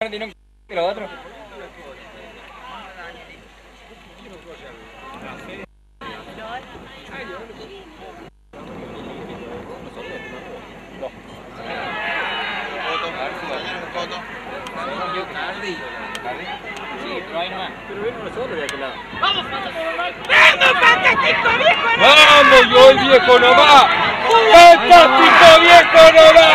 tiene un que los otros. Sí, pero ahí nomás. Pero ven nosotros de aquel lado. ¡Vamos, fantástico viejo! ¡Vamos, yo el viejo nomás! ¡Fantástico viejo nomás!